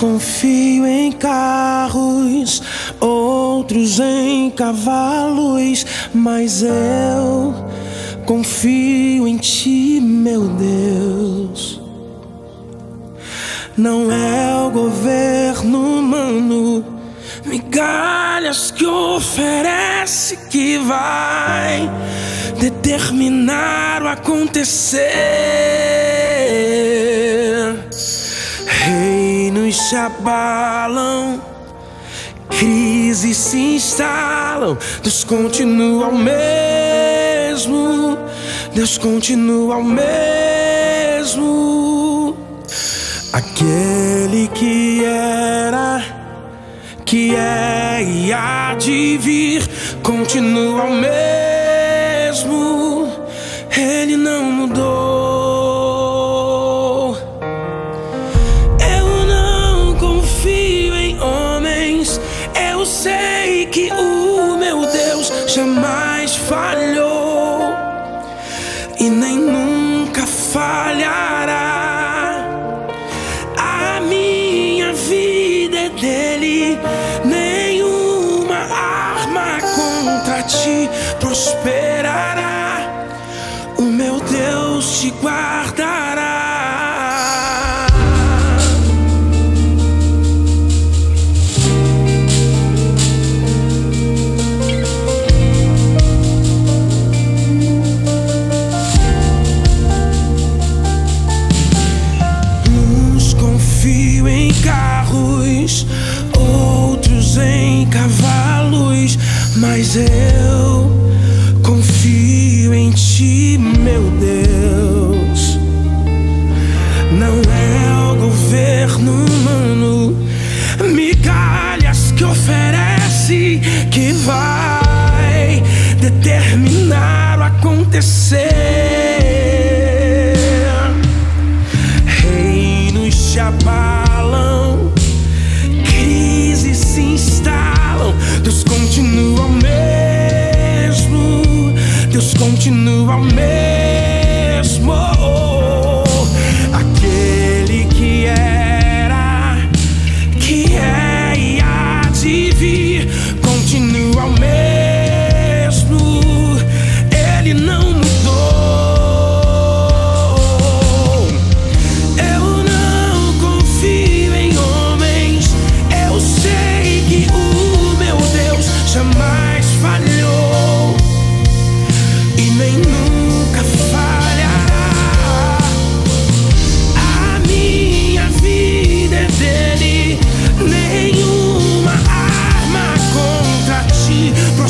confio em carros, outros em cavalos, mas eu confio em Ti, meu Deus. Não é o governo humano, migalhas que oferece, que vai determinar o acontecer. Reinos se abalam, crises se instalam, Deus continua o mesmo, Deus continua o mesmo. Aquele que era, que é e há de vir, continua o mesmo, Ele não mudou. Eu não confio em homens, eu sei que o meu Deus jamais falhou e nem nunca falhará. A minha vida é dele, nenhuma arma contra ti prosperará. O meu Deus te guardará. Uns confiam em carros, outros em cavalos, mas eu confio em Ti, meu Deus. Não é o governo humano, migalhas que oferece, que vai determinar o acontecer. Reinos se abalam, crises se instalam, Deus continua o mesmo, Deus continua o mesmo. Aquele que era, que é e há de vir, continua o mesmo, Ele não mudou. Eu não confio em homens, eu sei que o meu Deus jamais falhou e nem nunca falhará. A minha vida é dele, nenhuma arma contra ti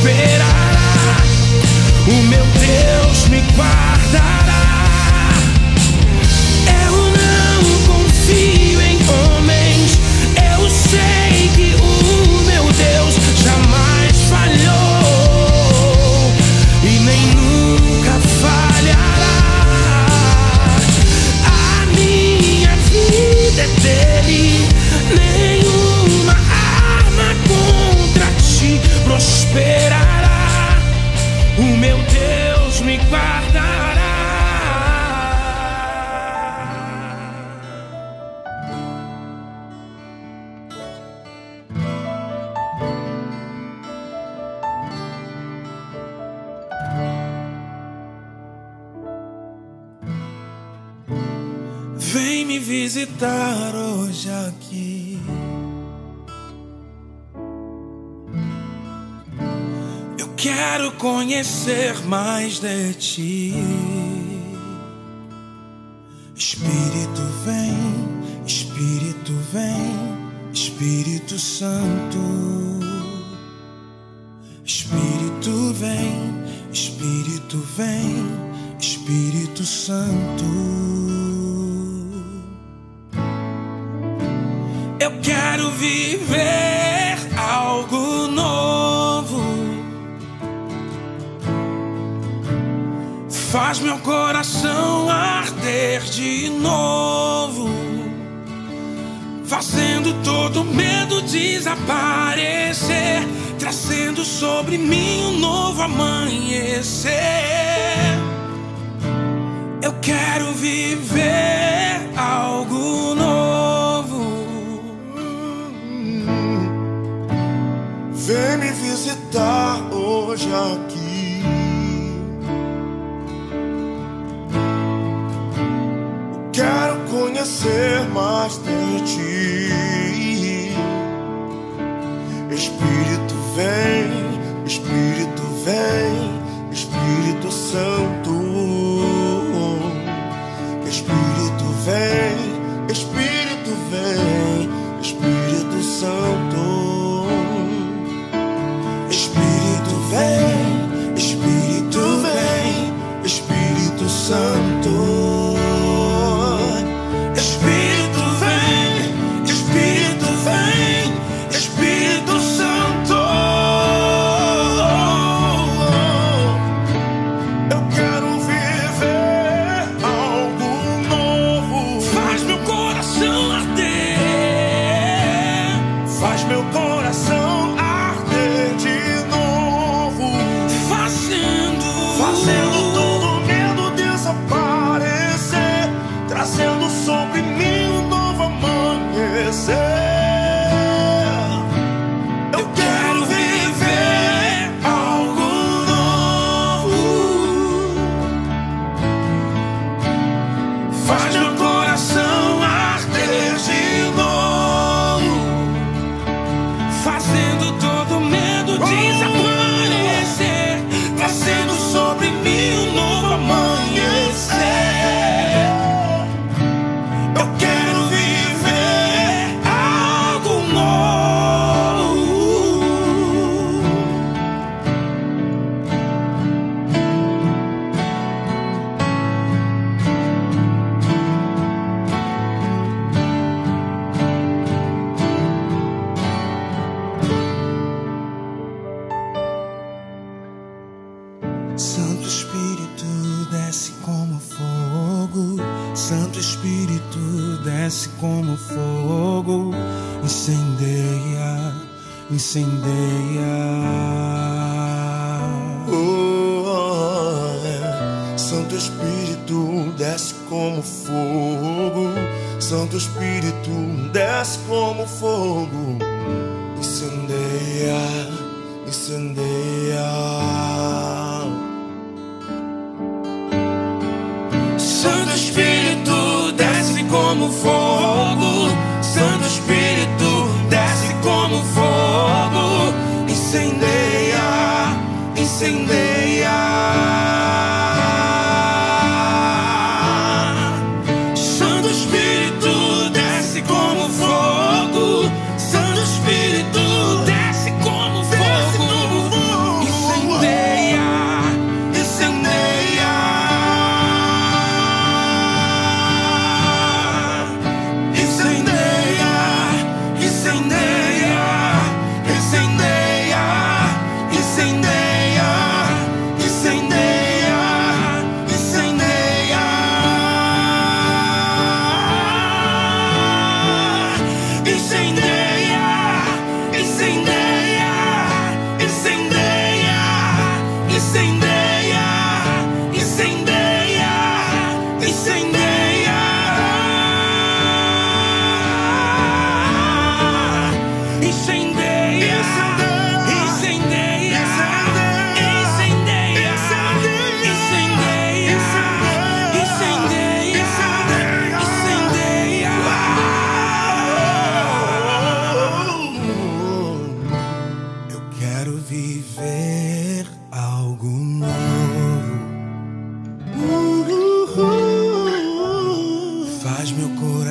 prosperará. O meu Deus me guardará. Eu não confio em homens, eu sei que o meu Deus jamais falhou e nem nunca falhará. A minha vida é dele, nenhuma arma contra ti prosperará. O meu Deus me guardará. Vem me visitar hoje aqui. Eu quero conhecer mais de ti. Espírito vem, Espírito vem, Espírito Santo. Espírito vem, Espírito vem, Espírito Santo. Eu quero viver algo novo. Faz meu coração arder de novo, fazendo todo medo desaparecer, trazendo sobre mim um novo amanhecer. Eu quero viver algo novo. Vem me visitar hoje aqui. Eu quero conhecer mais de ti. Espírito vem, Espírito vem, Espírito Santo. Espírito vem, Espírito vem, Espírito Santo. Espírito vem, Espírito vem, Espírito Santo. Espírito vem, Espírito vem, Espírito Santo. Eu quero viver algo novo. Faz meu coração arder, Faz meu coração arder de novo, fazendo todo medo desaparecer, trazendo sobre mim um novo amanhecer. Eu quero viver algo novo. faz meu coração arder de novo, fazendo todo medo desaparecer, trazendo sobre mim um novo amanhecer. Eu quero viver algo novo. Santo Espírito desce como fogo, Santo Espírito desce como fogo, incendeia, incendeia. Santo Espírito desce como fogo, Santo Espírito desce como fogo, incendeia, incendeia. Santo Espírito desce como fogo, Santo Espírito desce como fogo, incendeia, incendeia. Santo Espírito desce como fogo, Santo Espírito desce como fogo,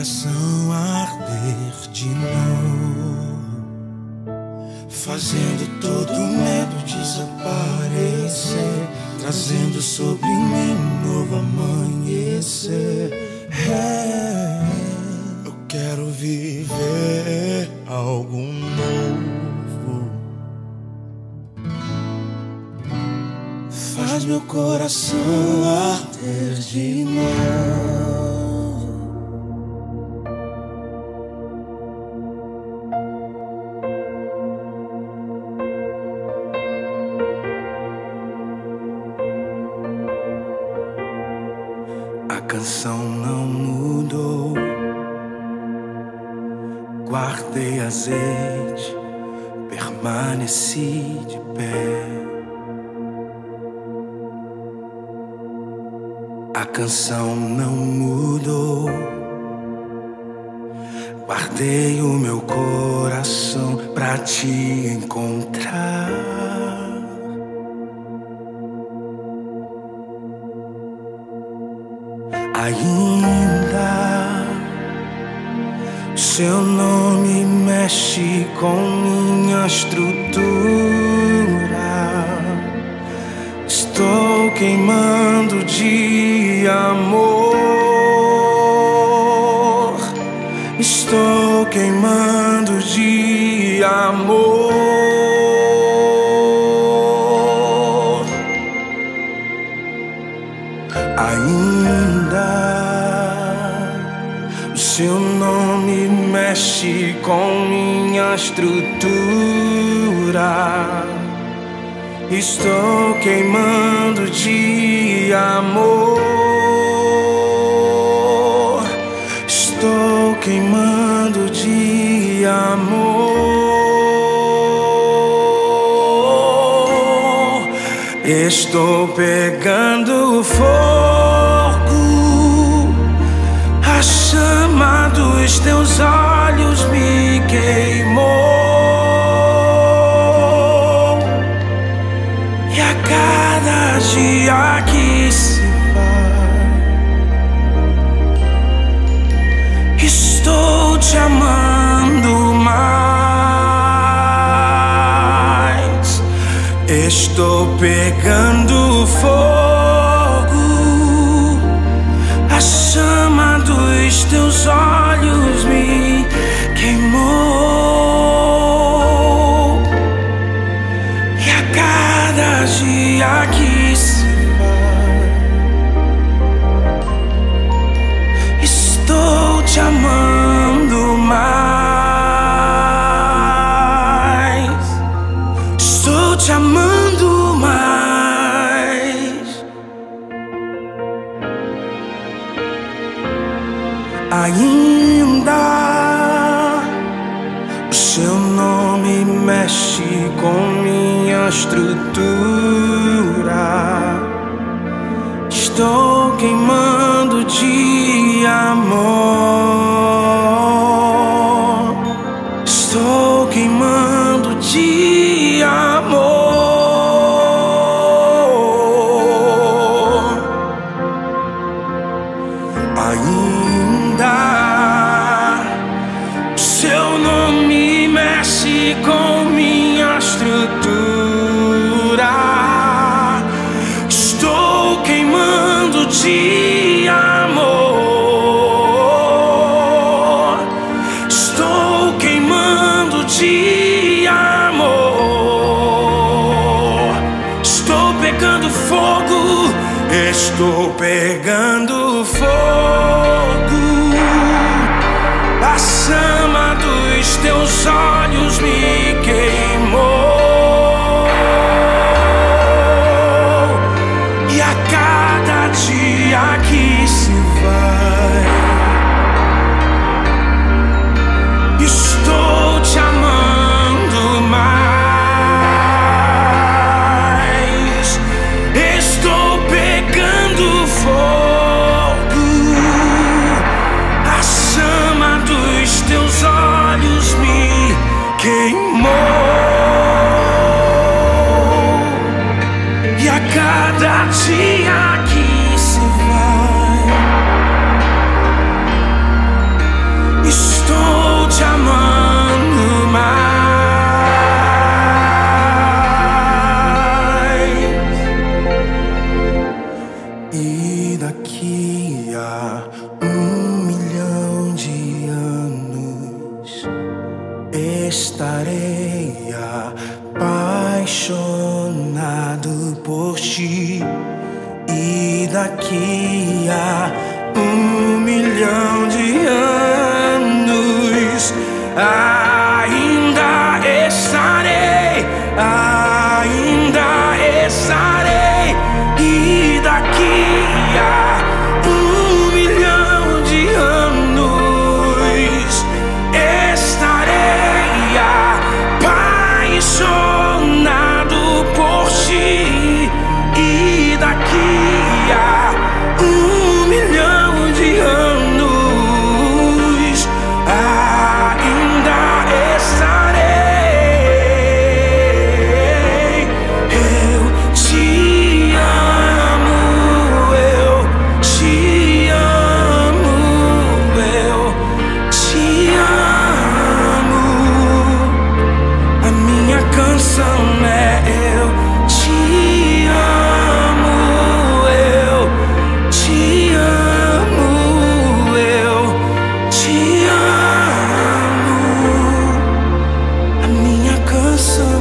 coração arder de novo, fazendo todo medo desaparecer, trazendo sobre mim um novo amanhecer. Eu quero viver algo novo. Faz meu coração arder de novo. A canção não mudou, guardei azeite, permaneci de pé. A canção não mudou, guardei o meu coração pra te encontrar. Ainda o seu nome mexe com minha estrutura. Estou queimando de amor. Estou queimando de amor. Ainda o seu nome mexe com minha estrutura. Estou queimando de amor. Estou queimando de amor. Estou pegando fogo. A chama dos teus olhos me queimou. E a cada dia que se vai, estou te amando mais. Estou pegando fogo. A chama dos teus olhos me queimou. E a cada dia que se vai, estou te amando mais. Estou te amando mais. Ainda o seu nome mexe com minha estrutura. Estou queimando de amor. Estou queimando de amor. Ainda o seu nome mexe com minha estrutura. Estou queimando de amor. Estou queimando de amor. Estou pegando fogo. Estou pegando fogo. A chama dos teus olhos me queimou. E a cada dia que se vai, estou te amando mais. Estou pegando fogo. A chama dos teus olhos me queimou. E a cada dia que se vai, apaixonado por ti, e daqui a 1 milhão de anos ainda estarei, ainda estarei, e daqui a 1 milhão de anos estarei apaixonado por ti, e daqui a 1 milhão de anos ainda estarei. Eu te amo, eu te amo, eu te amo. A minha canção é eu te amo, eu te amo, eu te amo. A minha canção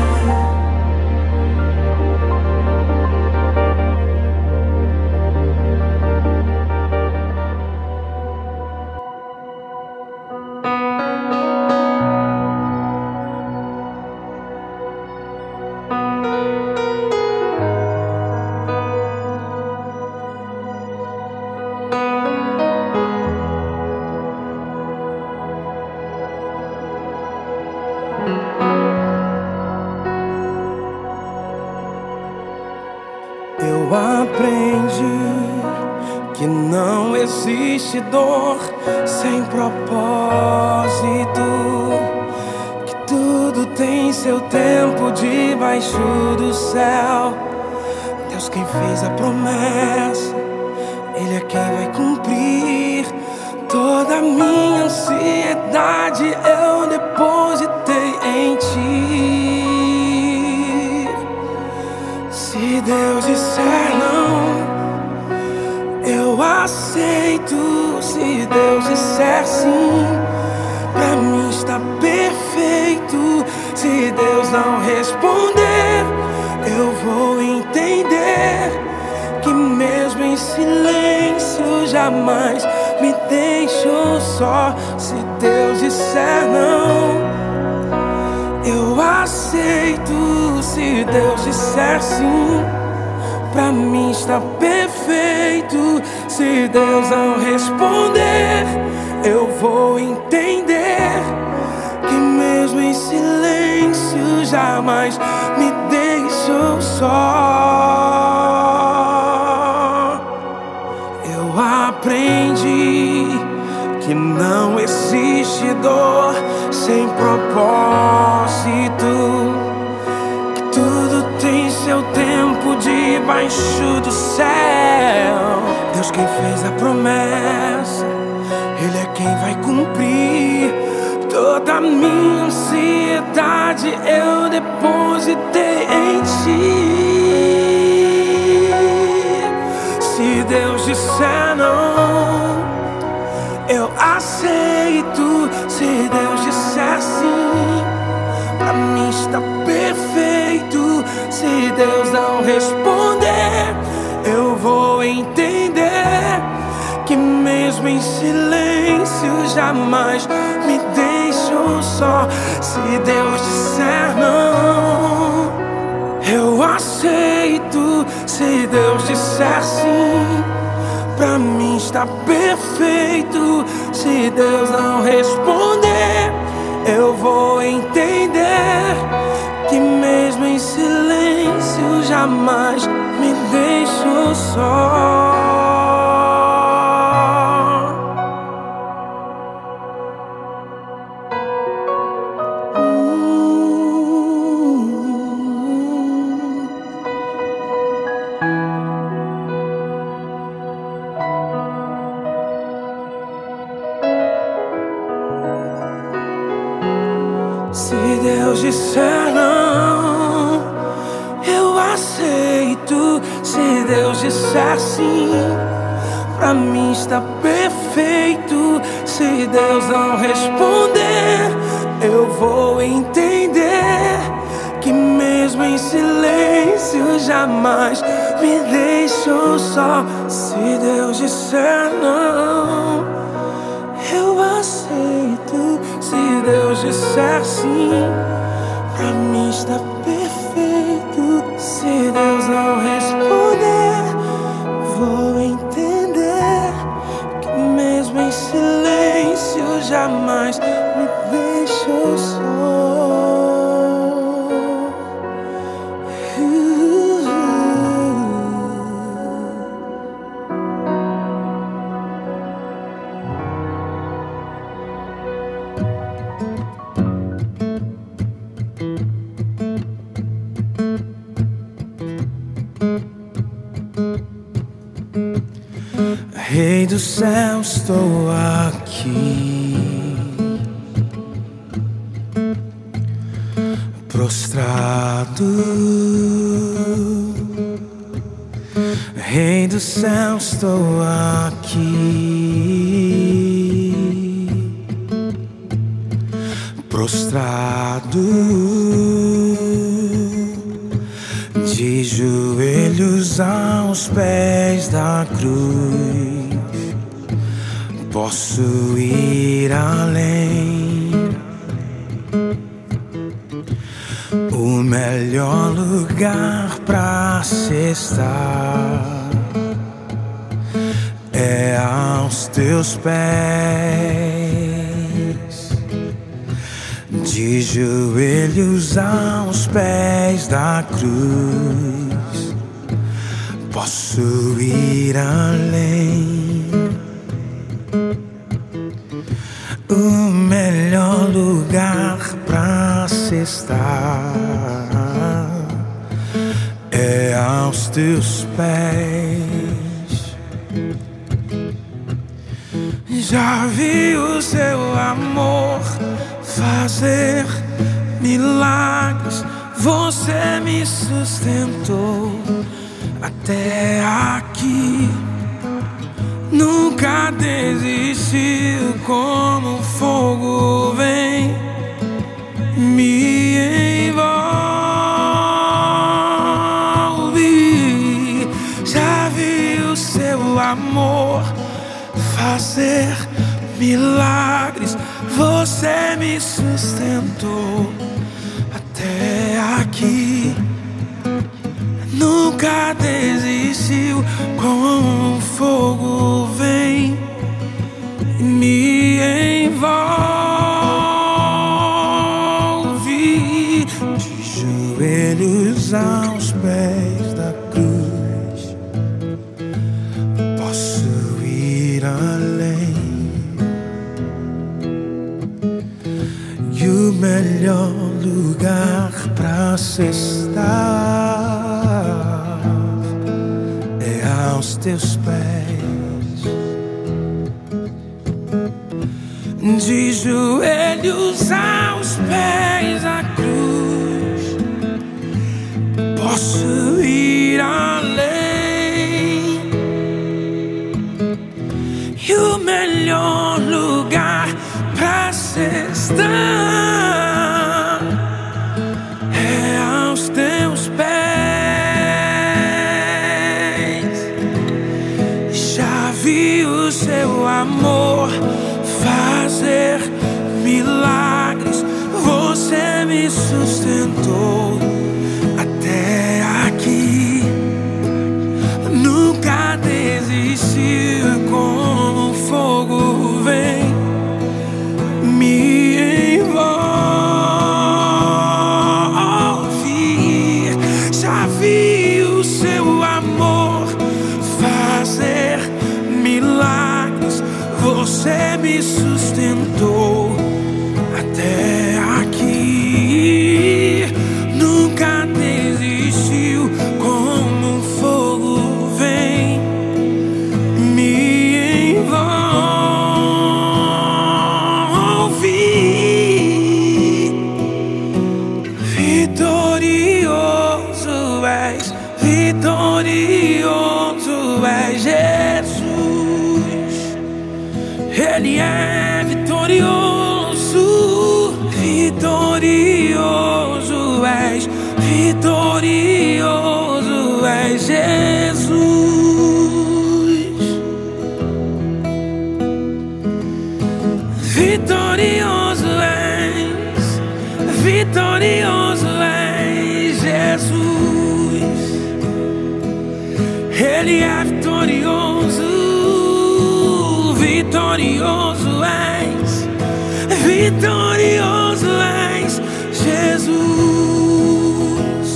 eu aprendi que não existe dor sem propósito, que tudo tem seu tempo debaixo do céu. Deus quem fez a promessa, Ele é quem vai cumprir. Toda a minha ansiedade eu depositei em Ti. Se Deus disser não, eu aceito. Se Deus disser sim, pra mim está perfeito. Se Deus não responder, eu vou entender que mesmo em silêncio jamais me deixo só. Se Deus disser não, eu aceito. Se Deus disser sim, pra mim está perfeito. Se Deus não responder, eu vou entender que mesmo em silêncio jamais me deixo só. Eu aprendi que não existe dor sem propósito, que tudo tem seu tempo debaixo do céu. Deus quem fez a promessa, Ele é quem vai cumprir. Toda a minha ansiedade eu depositei em Ti. Se Deus disser não, eu aceito. Se Deus disser sim, pra mim está perfeito. Se Deus não responder, eu vou entender que mesmo em silêncio jamais me deixo só. Se Deus disser não, eu aceito. Se Deus disser sim, pra mim está perfeito. Se Deus não responder, eu vou entender que mesmo em silêncio jamais me deixo só. Se Deus disser não, eu aceito. Se Deus disser sim, pra mim está perfeito. Se Deus não responder, eu vou entender que mesmo em silêncio silêncio jamais me deixou só. Se Deus disser não, eu aceito. Se Deus disser sim, pra mim está perfeito. Se Deus não responder, vou entender que mesmo em silêncio jamais me deixou só. Rei do céu, estou aqui, prostrado. Rei do céu, estou aqui, prostrado, de joelhos aos pés da cruz. Posso ir além. O melhor lugar pra se estar é aos teus pés, de joelhos aos pés da cruz. Posso ir além. O melhor lugar pra se estar é aos teus pés. Já vi o seu amor fazer milagres. Você me sustentou até aqui. Nunca desistiu, como fogo vem, me envolve. Já vi o seu amor fazer milagres. Você me sustentou até aqui. Nunca desistiu, com fogo vem e me envolve. De joelhos aos pés da cruz, posso ir além. E o melhor lugar pra se estar é aos teus pés, de joelhos aos pés da cruz. Posso ir além. E o melhor lugar pra se estar é aos teus pés. Já vi o seu amor fazer milagres. Você me sustentou até aqui. Nunca desistiu, como fogo vem, me envolve. Já vi o seu amor fazer milagres. Você me sustentou até aqui. Nunca desistiu, como fogo vem, me envolve. Vitorioso és, vitorioso és Jesus. Ele é vitorioso, vitorioso és, Vitorioso é Jesus. Vitorioso és, vitorioso és Jesus. Ele é vitorioso, vitorioso és, vitorioso és Jesus.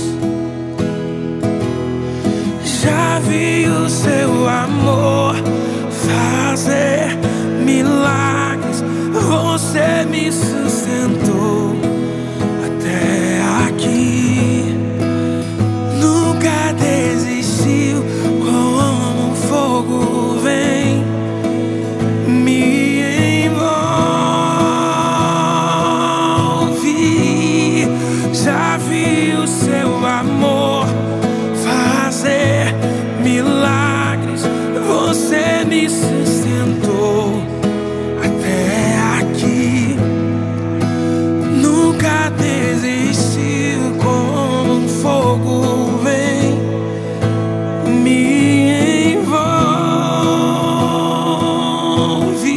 Já vi o seu amor fazer milagres, você me sustentou até aqui. Nunca desistiu, como um fogo vem, me envolve. Já vi o seu amor fazer milagres, você me sustentou até aqui. Nunca desistiu, como um fogo vem, me envolve.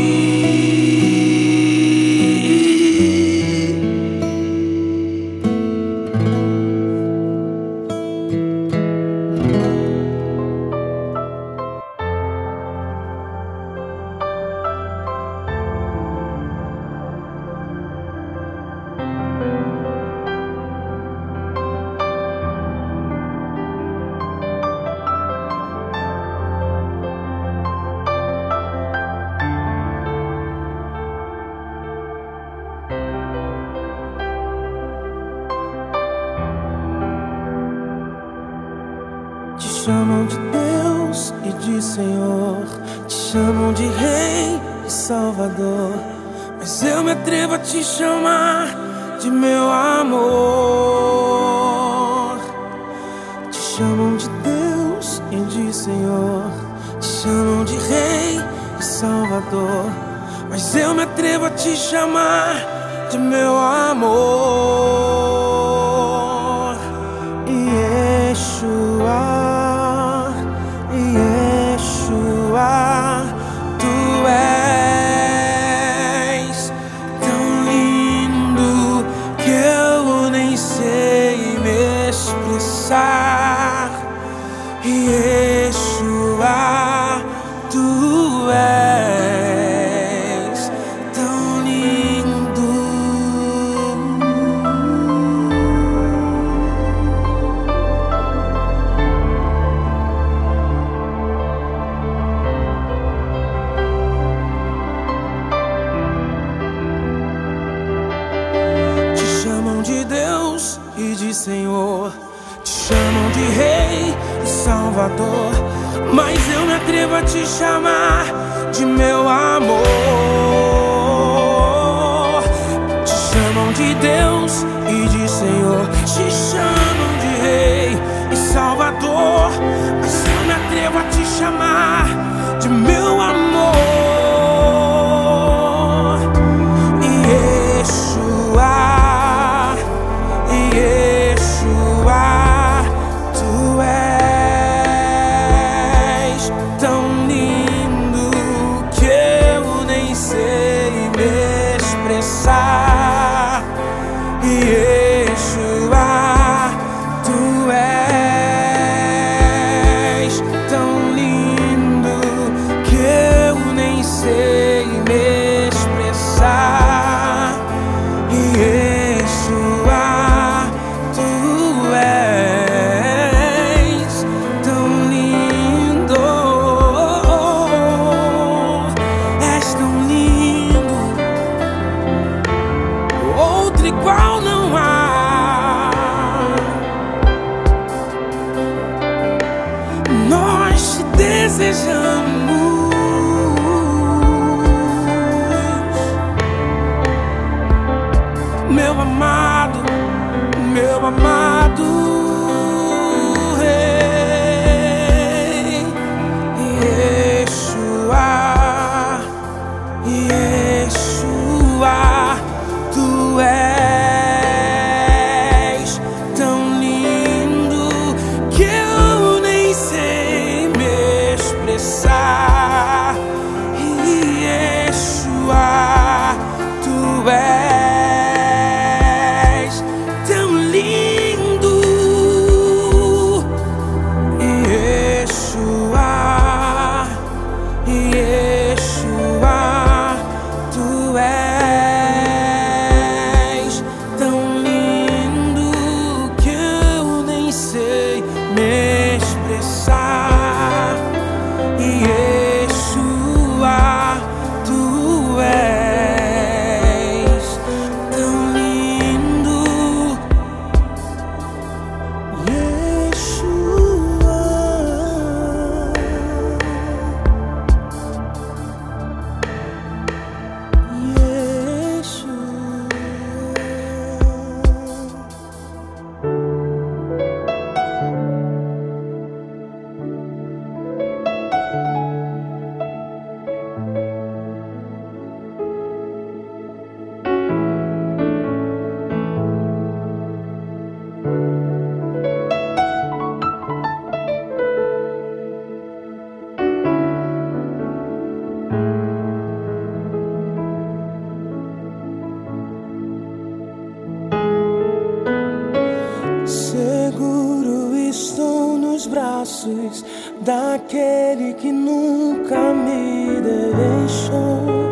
Te chamam de Deus e de Senhor, te chamam de Rei e Salvador, mas eu me atrevo a te chamar de meu amor. Te chamam de Deus e de Senhor, te chamam de Rei e Salvador, mas eu me atrevo a te chamar de meu amor. Yeshua, Yeshua, tu és tão lindo que eu nem sei me expressar. Yeshua, tu és tão lindo. De Deus e de Senhor, te chamam de Rei e Salvador, mas eu me atrevo a te chamar de meu amor. Te chamam de Deus e de Senhor, te chamam de Rei e Salvador, mas eu me atrevo a te chamar de meu amor. Yeshua, Yeshua, tu és tão lindo que eu nem sei me expressar. Yeshua, tu és tão lindo que eu nem sei me expressar. Yeshua, igual não há. Nós te desejamos, meu amado, meu amado Rei. Yeshua, Yeshua, tu és tão nos braços daquele que nunca me deixou.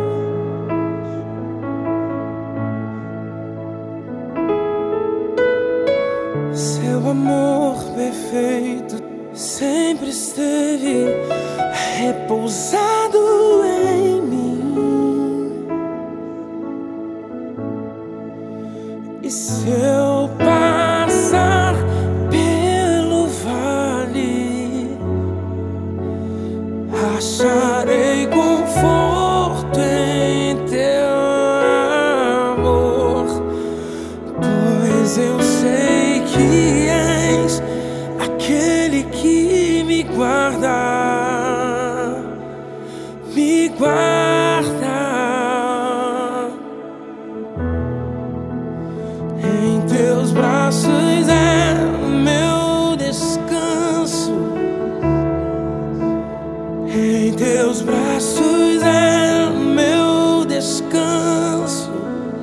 Seu amor perfeito sempre esteve repousado em mim. E se eu passar pelo vale, acharei conforto em teu amor, pois eu sei que és aquele que me guarda, me guarda. Em teus braços é o meu descanso, em teus braços é o meu descanso,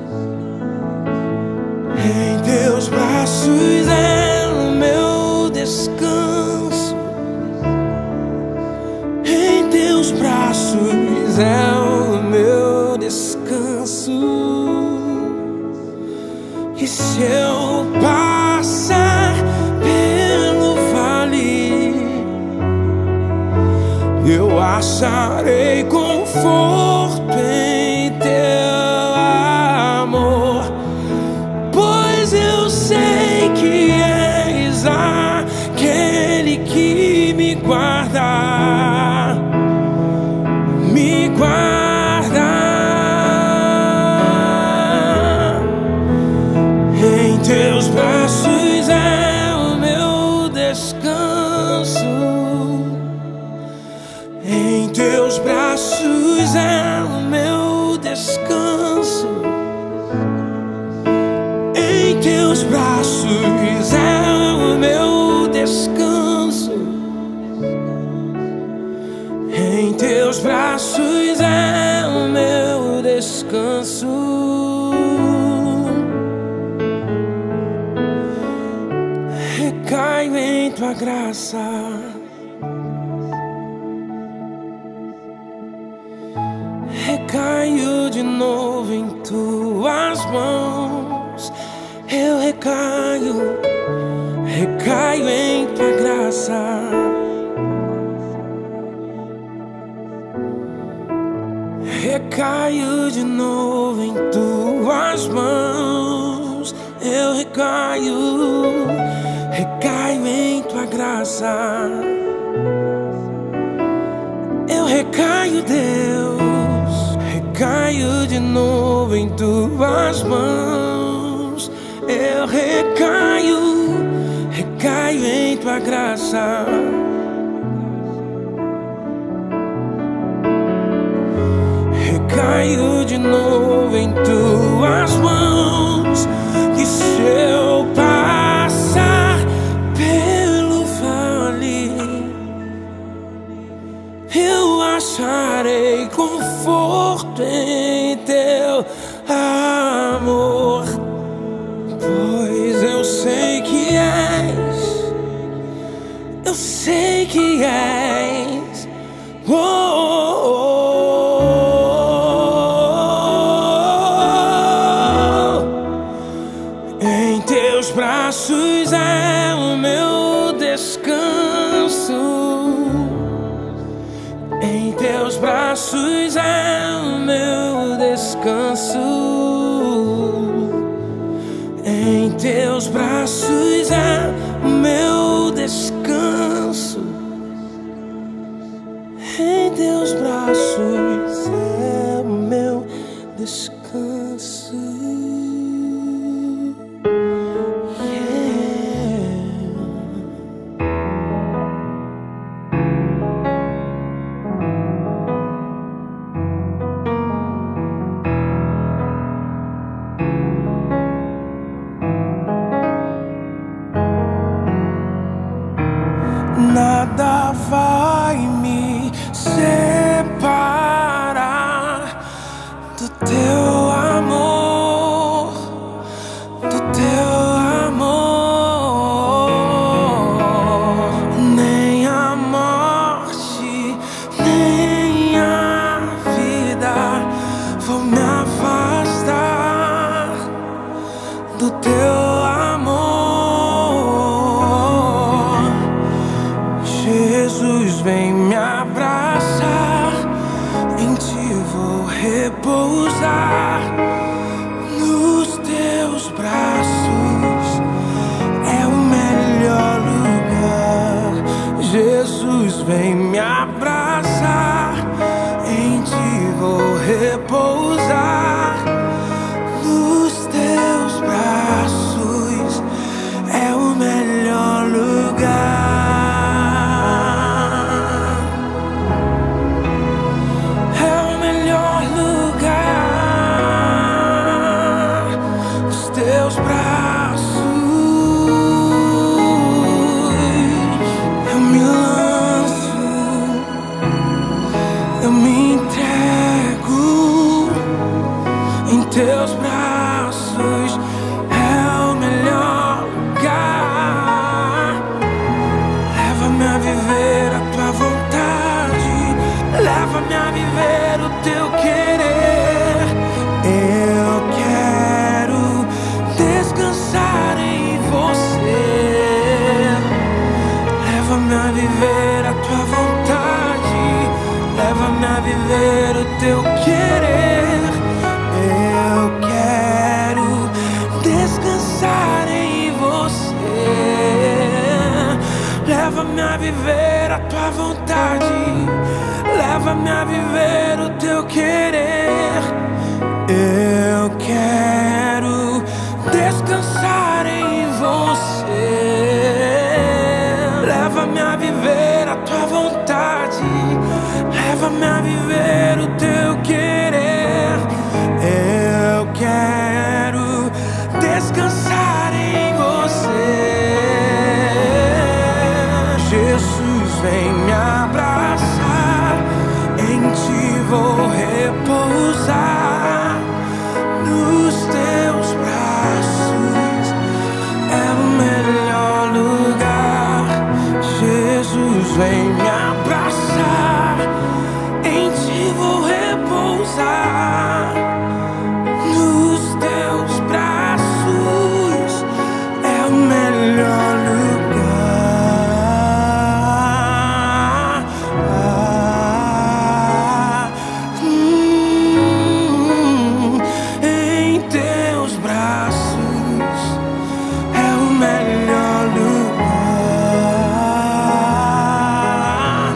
em teus braços é o meu descanso, em teus braços é o meu descanso. E se eu passar pelo vale, eu acharei conforto em teu amor, pois eu sei que és aquele que me guarda, me guarda. Em teus braços é o meu descanso, em teus braços é o meu descanso, em teus braços é o meu descanso, em teus braços é o meu descanso. Recaio em tua graça, recaio de novo em tuas mãos. Eu recaio, recaio em tua graça, recaio de novo em tuas mãos. Eu recaio, recaio em tua graça. Eu recaio, Deus, recaio de novo em tuas mãos. Eu recaio, recaio em tua graça. Recaio de novo em tuas mãos. E se eu passar pelo vale, eu acharei conforto em teu amor, pois eu sei que és, eu sei que és. Oh, oh, oh. Em teus braços é o meu descanso, em teus braços é o meu descanso, em teus braços é o meu descanso, em teus braços é o meu descanso. Nada vai me separar do teu amor, do teu amor. Jesus, vem me abraçar, em ti vou repousar, nos teus braços é o melhor lugar. Jesus, vem me abraçar, em ti vou repousar, nos teus braços é o melhor lugar. Teus braços é o melhor lugar. Leva-me a viver a tua vontade, leva-me a viver o teu querer. Eu quero descansar em você. Leva-me a viver a tua vontade, leva-me a viver o teu querer. Eu quero descansar em você. Leva-me a viver a tua vontade, leva-me a viver o teu querer. Eu quero descansar em você. Leva-me a viver a tua vontade, leva-me a viver o teu querer. Eu quero descansar em você. Jesus, vem me abraçar, em ti vou repousar, nos teus braços é o melhor lugar. Jesus, vem me abraçar, em ti vou repousar, nos teus braços é o melhor lugar. Em teus braços é o melhor lugar.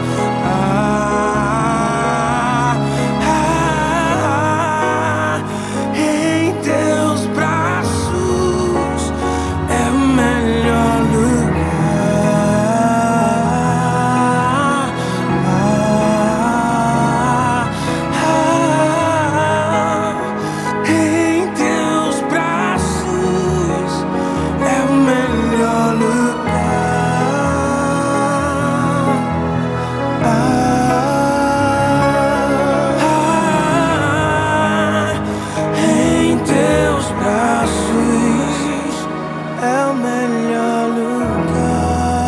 Em teus braços é o melhor lugar. Em teus braços é o melhor lugar. Em teus braços é o melhor lugar.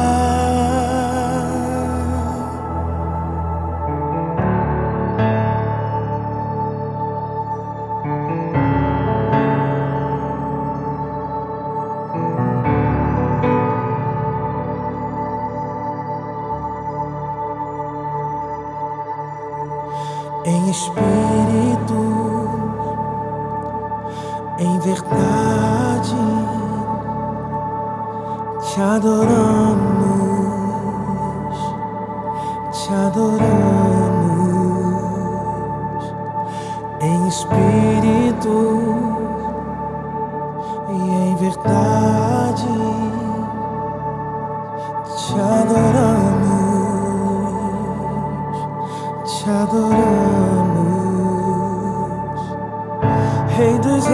Em espírito, em verdade, te adoramos, te adoramos. Em espírito e em verdade, te adoramos, te adoramos. Rei dos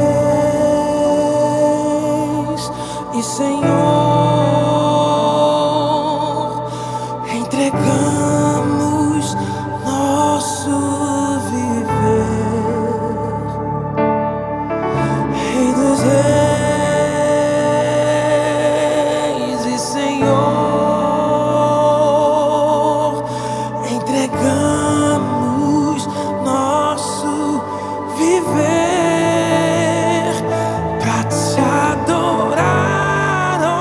reis e Senhor, entregamos nosso viver. Rei dos reis e Senhor, entregamos nosso viver pra te adorar, oh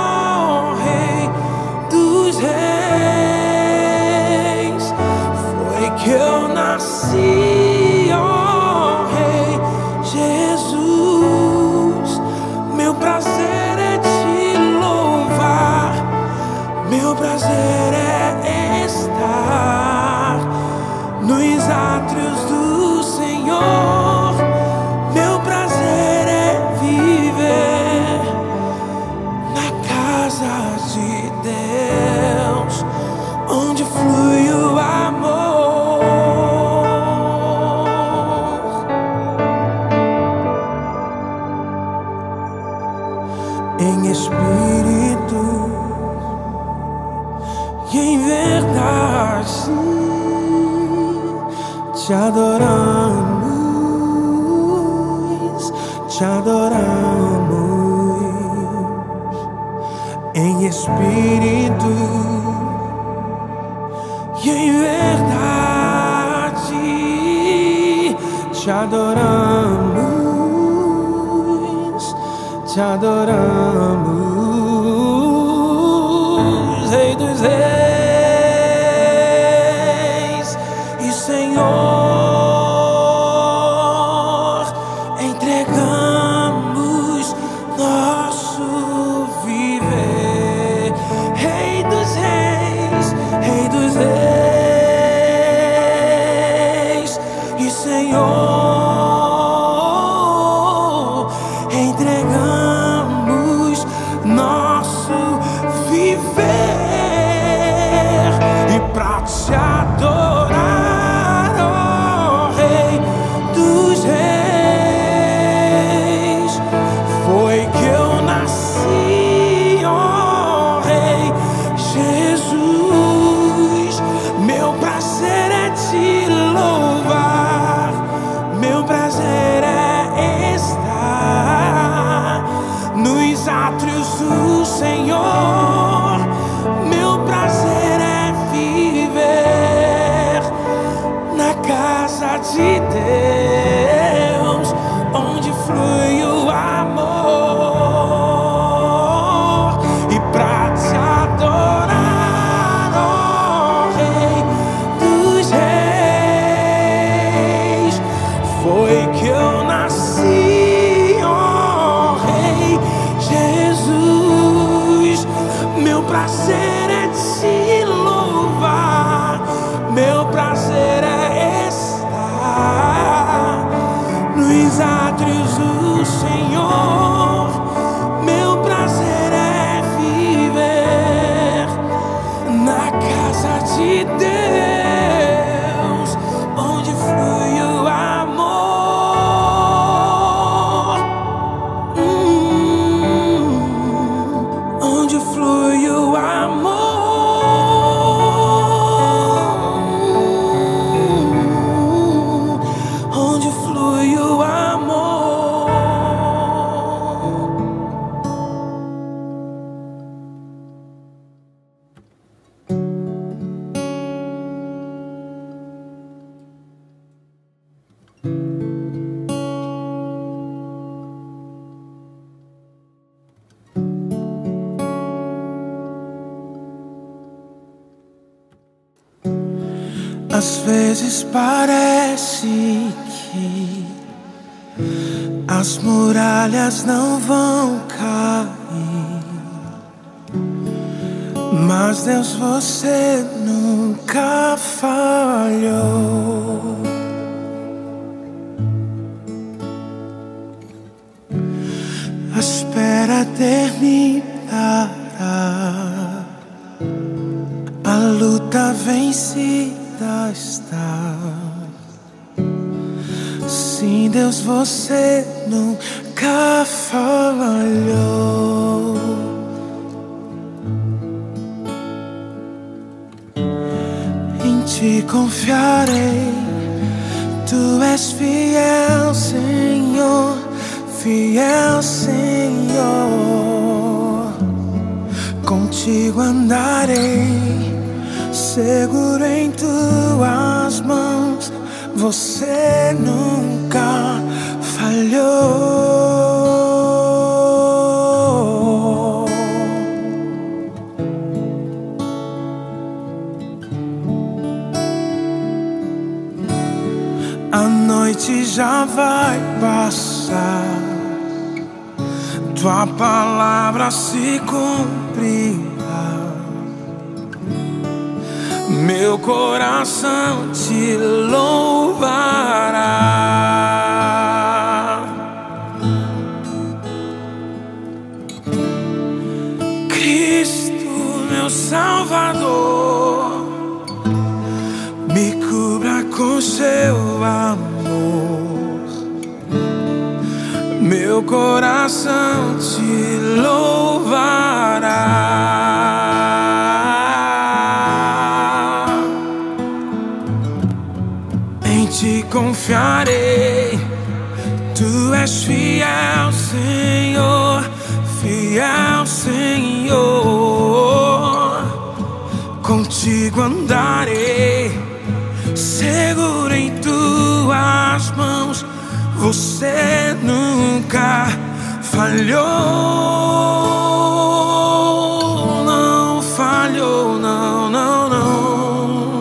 que eu nasci, ó Rei Jesus. Meu prazer é te louvar, meu prazer é estar nos átrios do Senhor. Meu prazer é viver na casa de Deus, onde flui o amor. Em espírito e em verdade te adoramos, te adoramos. Em espírito e em verdade te adoramos, te adoramos. Rei dos reis e Senhor, entregamos nosso viver. Rei dos reis, Rei dos reis e Senhor, entregamos nosso viver. E pra te adorar, ó Rei dos reis, foi que eu nasci, ó Rei Jesus. Meu prazer é te louvar, meu prazer é estar nos átrios do Senhor. Meu prazer é viver na casa de Deus, onde flui o amor. E pra te adorar, ó Rei dos reis, foi que eu nasci, ó Rei Jesus. Meu prazer é te louvar, meu prazer é estar nos átrios do Senhor. Meu prazer é viver na casa de Deus, onde flui o amor. Onde flui o amor. Onde flui o amor. Às vezes parece que as muralhas não vão cair, mas Deus, você nunca falhou. A espera terminará, a luta vencida está. Sim, Deus, você nunca falhou. Em ti confiarei, tu és fiel, Senhor, fiel, Senhor. Contigo andarei, seguro em tuas mãos, você nunca falhou. A noite já vai passar, tua palavra se cumprirá. Meu coração te louvará. Cristo, meu Salvador, me cubra com seu amor. Meu coração te louvará. Em ti confiarei, tu és fiel, Senhor, fiel, Senhor. Contigo andarei, seguro em tuas mãos. Você nunca falhou, não falhou, não, não, não.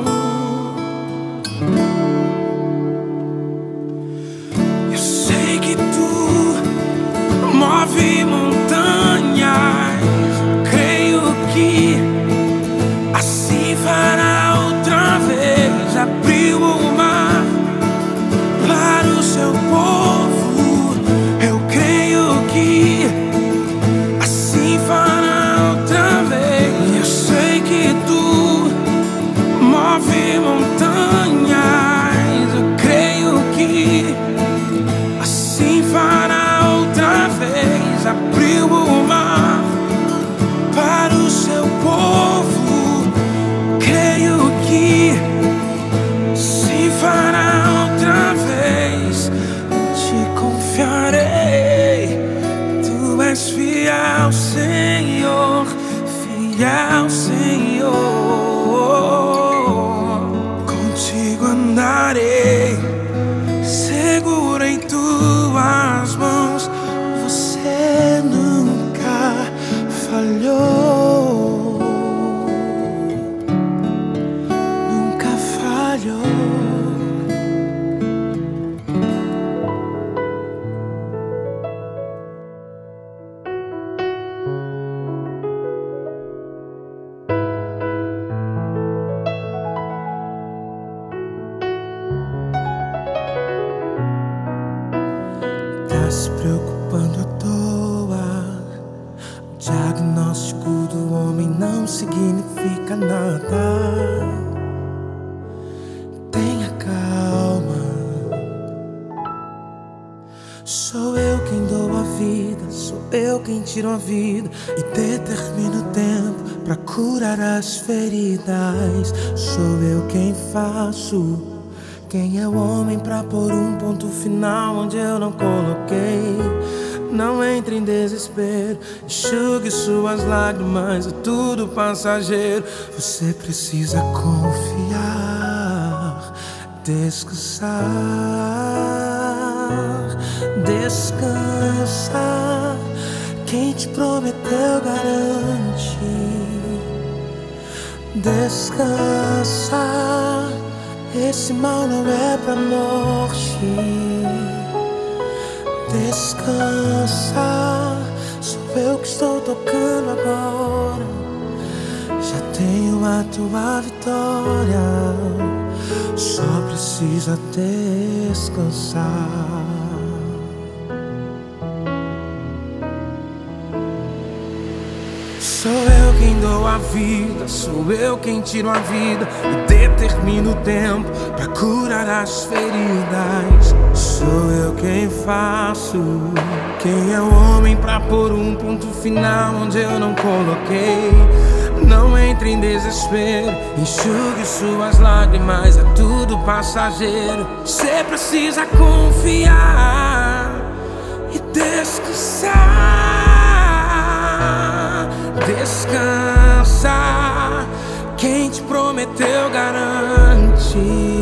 Eu sei que tu move montanhas, creio que assim fará outra vez. Abriu o mar para o seu povo, eu creio que assim fará outra vez. Eu sei que tu move montanhas, eu creio que assim fará outra vez. Abriu o mar para o seu povo, creio que se fará outra vez. Te confiarei, tu és fiel, Senhor, fiel, Senhor. Contigo andarei, seguro em tuas mãos. Você nunca falhou, nunca falhou. Tá se preocupando à toa. O diagnóstico do homem não significa nada. Tenha calma. Sou eu quem dou a vida, sou eu quem tiro a vida e determino o tempo pra curar as feridas. Sou eu quem faço. Quem é o homem pra pôr um ponto final onde eu não coloquei? Não entre em desespero, enxugue suas lágrimas, é tudo passageiro. Você precisa confiar, descansar, descansar. Quem te prometeu garante. Descansar. Esse mal não é pra morte. Descansar. Sou eu que estou tocando agora. Já tenho a tua vitória. Só precisa descansar. Sou eu quem dou a vida, sou eu quem tiro a vida e determino o tempo pra curar as feridas. Sou eu quem faço. Quem é o homem pra pôr um ponto final onde eu não coloquei? Não entre em desespero, enxugue suas lágrimas, é tudo passageiro. Você precisa confiar e descansar. Descansa, quem te prometeu garante.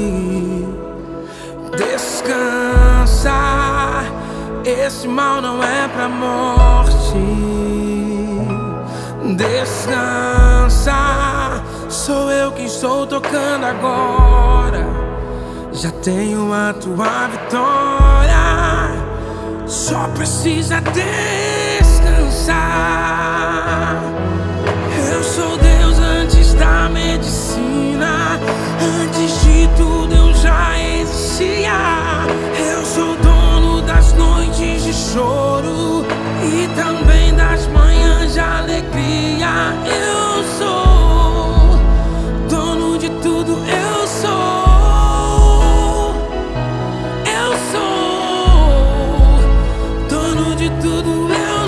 Descansa, esse mal não é pra morte. Descansa, sou eu que estou tocando agora. já tenho a tua vitória. Só precisa descansar. Eu sou Deus antes da medicina, antes de tudo eu já existia. Eu sou dono das noites de choro e também das manhãs de alegria. Eu sou dono de tudo, eu sou. Eu sou dono de tudo, eu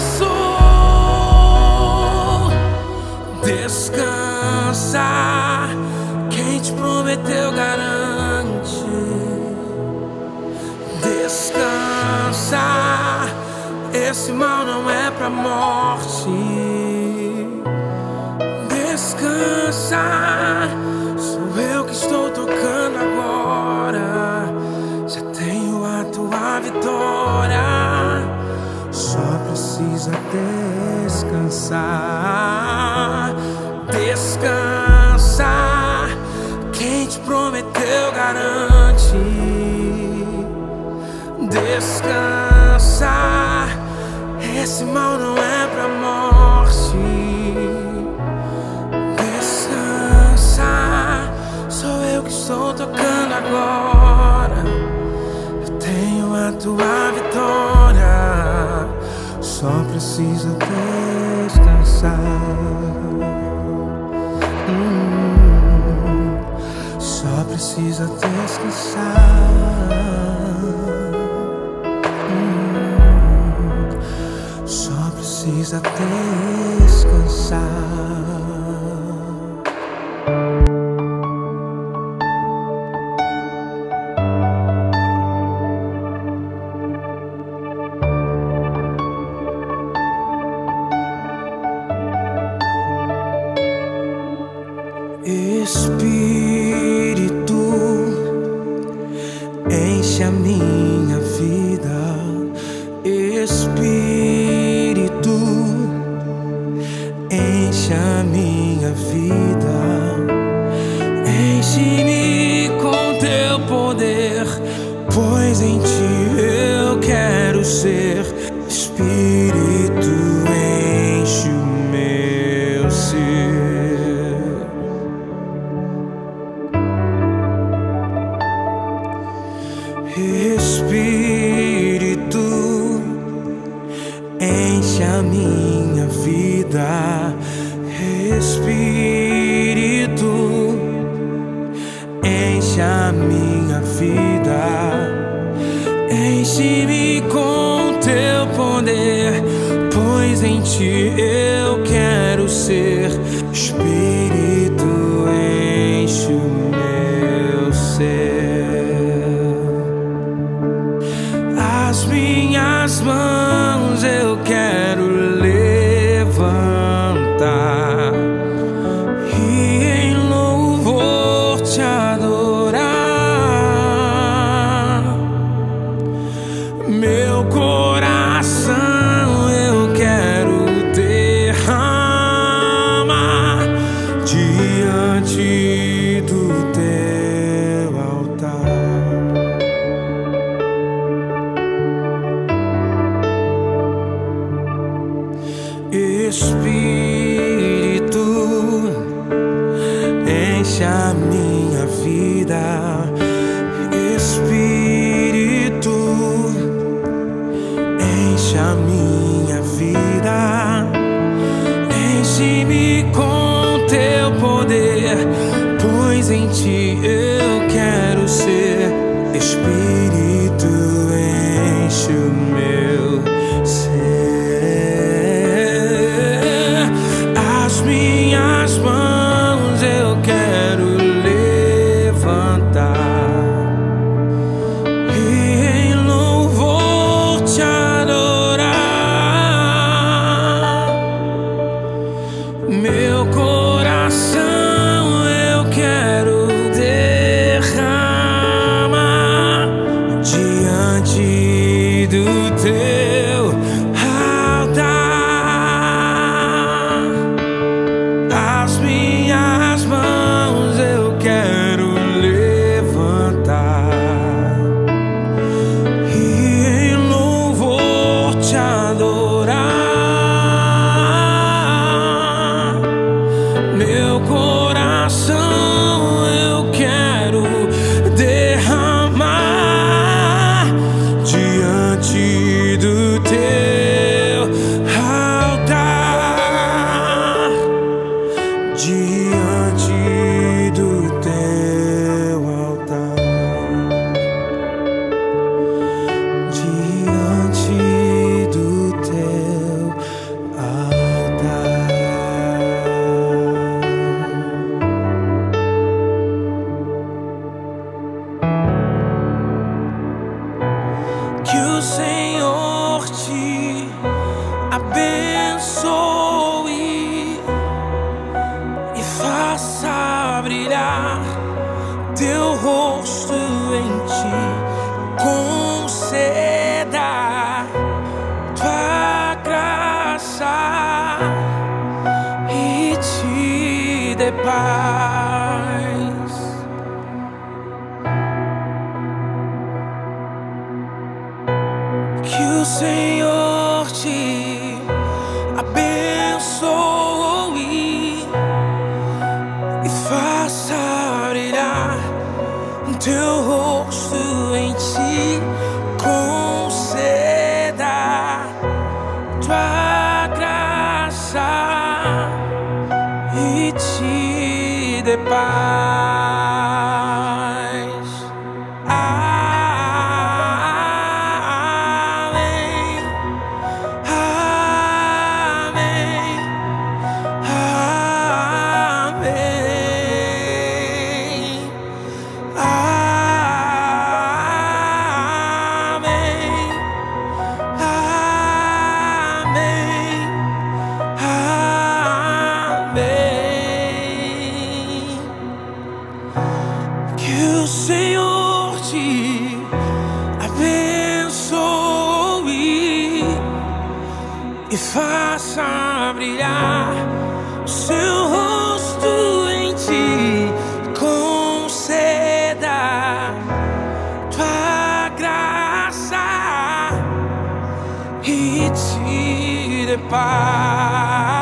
sou. Descansa, quem te prometeu garante. Descansa, esse mal não é pra morte. Descansa, sou eu que estou tocando agora. Já tenho a tua vitória. Só precisa descansar. Descansa, quem te prometeu garante. Descansa, esse mal não é pra morte. Descansa, sou eu que estou tocando agora. Eu tenho a tua vitória. Só precisa descansar. Só precisa descansar. Só precisa descansar. Espírito, enche a minha vida. Espírito, enche a minha vida. Enche-me com teu poder, pois em ti eu quero ser. Espírito, enche o meu ser. Espírito, enche a minha vida. Espírito, enche a minha vida. Enche-me com teu poder, pois em ti eu quero ser. Espírito, enche o meu ser. As minhas mãos eu quero levantar e em louvor te adorar. Meu coração eu quero derramar diante do teu altar. Espírito, enche a minha vida. Espírito, enche a minha vida. Enche-me com teu poder, pois em ti eu quero ser. Espírito, enche o meu ser. As minhas mãos eu quero levantar e em louvor te adorar. Meu coração eu quero derramar teu rosto em ti conceda tua graça e te dê paz. Que o Senhor te abençoe e faça brilhar teu rosto em ti, conceda tua graça e te dê paz. Amém, amém, amém, amém, amém. Que o Senhor te abençoe e faça brilhar o seu rosto em ti, conceda tua graça e te dê paz.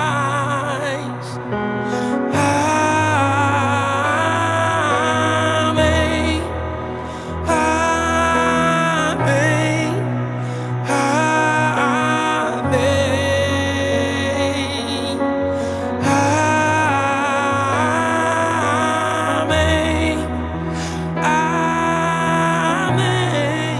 Amém, amém, amém, amém, amém,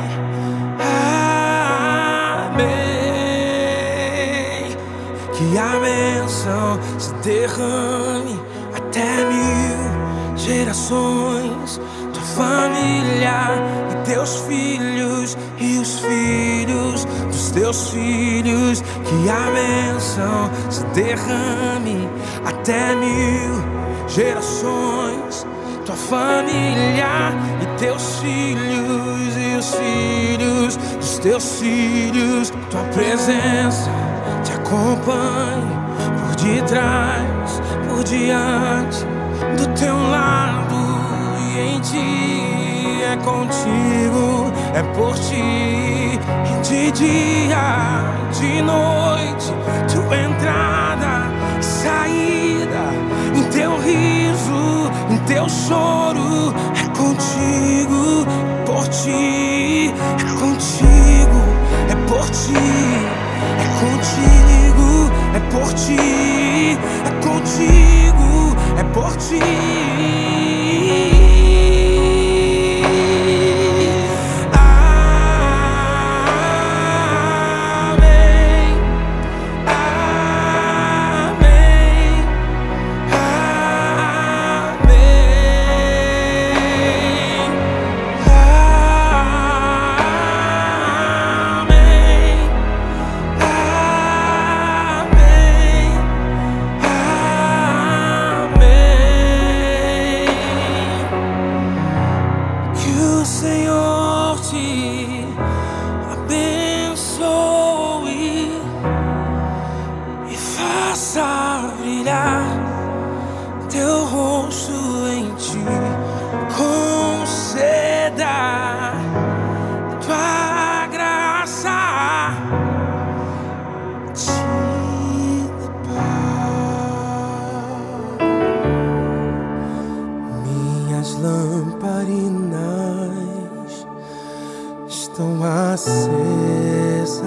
amém. Que a bênção se derrame até 1000 gerações, tua família e teus filhos e os filhos dos teus filhos. Que a bênção se derrame até 1000 gerações, tua família e teus filhos e os filhos dos teus filhos. Tua presença te acompanhe por detrás, por diante, do teu lado e em ti. É contigo, é por ti, de dia, de noite, tua entrada e saída, em teu riso, em teu choro. É contigo, por ti, é contigo, é por ti, é contigo, é por ti, é contigo, é por ti. Senhor te abençoe e faça brilhar teu rosto em ti, conceda tua graça, te dê paz. Minhas lamparinas estão acesas,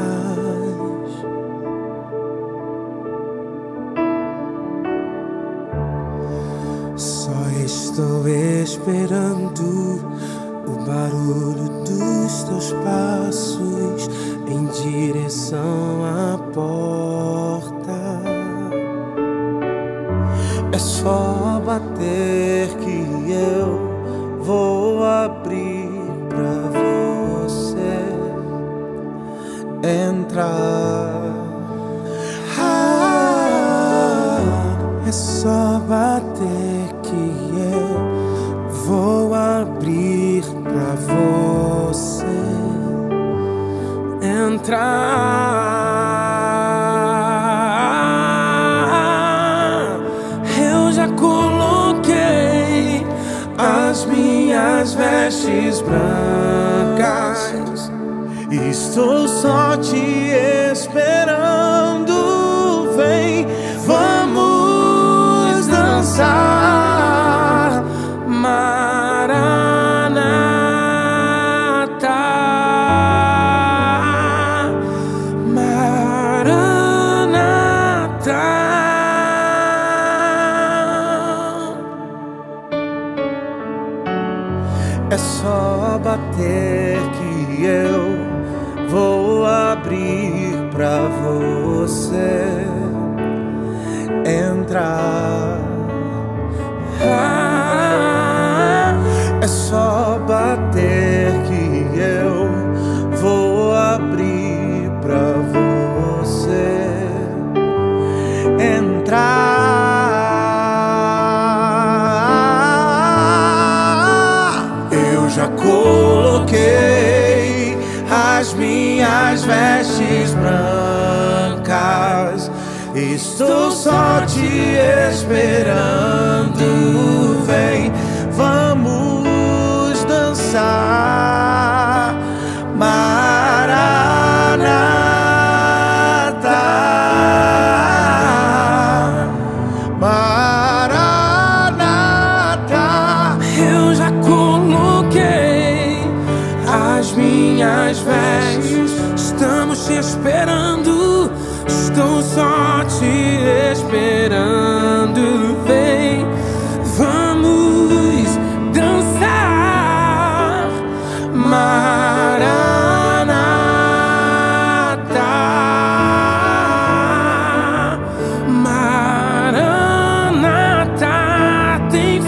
só estou esperando o barulho dos teus passos em direção à porta. É só bater que eu vou abrir pra você entrar. É só bater que eu vou abrir minhas vestes brancas. Estou só te esperando. Vem, vamos dançar. Maranata, Maranata. É só bater que eu vou abrir pra você entrar. É só bater que eu vou abrir pra você entrar. Eu já coloquei as minhas vestes brancas. Estou só te esperando. Vem, vamos dançar. Maranata, Maranata. Eu já coloquei as minhas vestes. Estamos te esperando. Estou só te esperando. Vem, vamos dançar. Maranata, Maranata. Tem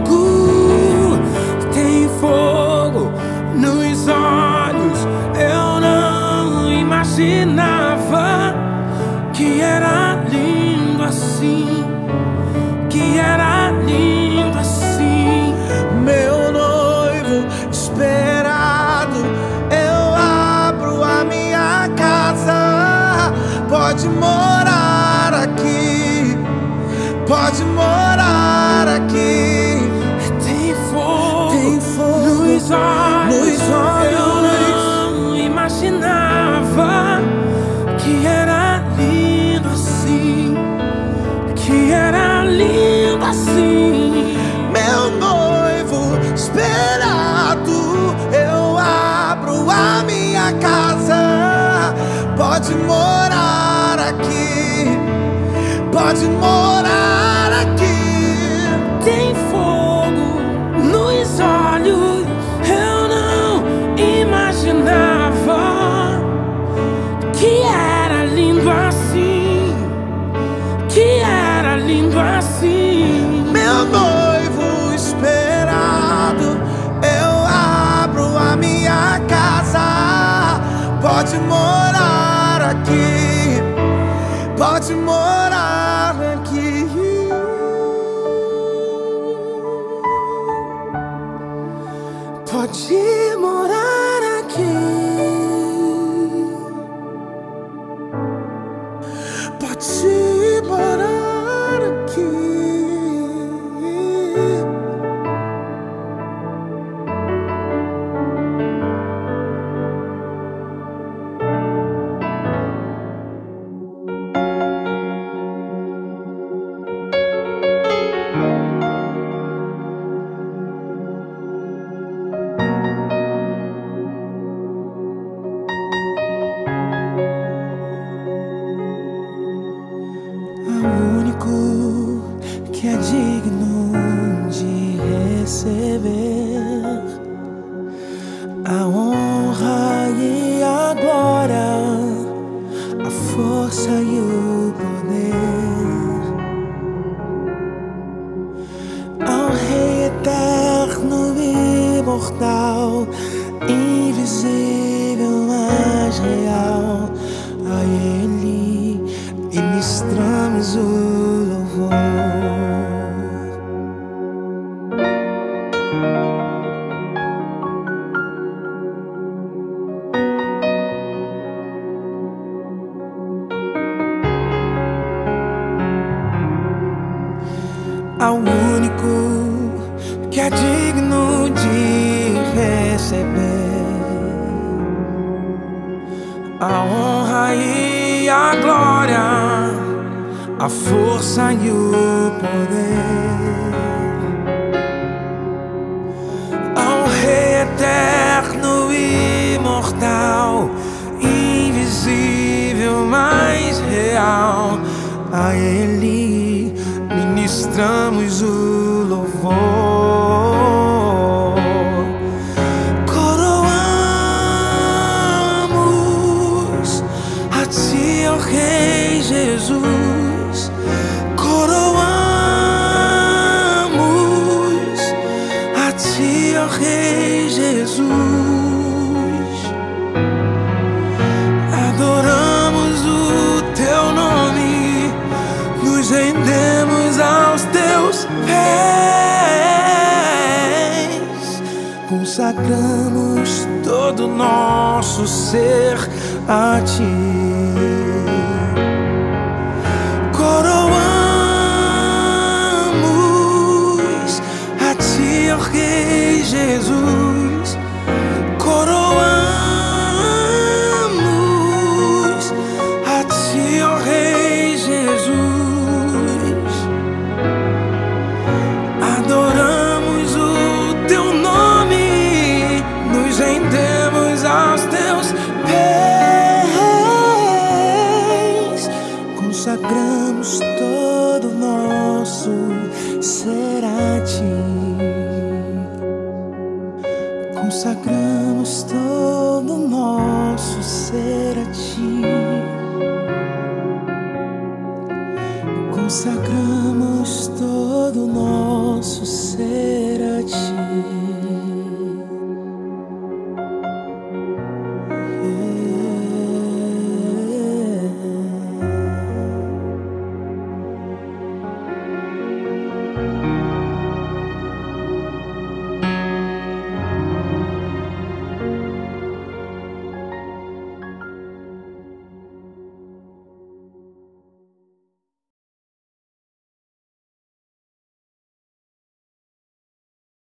fogo nos olhos. Eu não imaginava que era lindo assim, que era lindo assim. Meu noivo esperado, eu abro a minha casa. Pode morar aqui, pode morar aqui. Tem fogo nos olhos. Eu não imaginava que era lindo assim, que era lindo assim. Meu noivo esperado, eu abro a minha casa. Pode morar aqui, pode morar aqui. Tem fogo nos olhos. Eu não imaginava que era lindo assim, que era lindo assim. Meu noivo esperado, eu abro a minha casa. Pode morar aqui, pode morar aqui. Pode morar aqui. Pode morar aqui. Que é digno de receber a honra e a glória, a força e o poder, ao Rei eterno e imortal, invisível, mas real. A Ele ministramos o louvor. Ao único que é digno de receber a honra e a glória, a força e o poder ao Rei eterno e imortal, invisível, mas real. A Ele ministramos o louvor. Coroamos a Ti, ó Rei Jesus. Coroamos a Ti, ó Rei Jesus. Adoramos o Teu nome, nos rendemos aos Teus pés, consagramos todo o nosso ser a Ti. Coroamos a Ti, ó Rei Jesus. Coroamos a Ti, ó Rei Jesus. Adoramos o Teu nome, nos rendemos aos Teus pés, consagramos todo o nosso ser a Ti. Consagramos todo o nosso ser a Ti. Consagramos todo o nosso ser a Ti.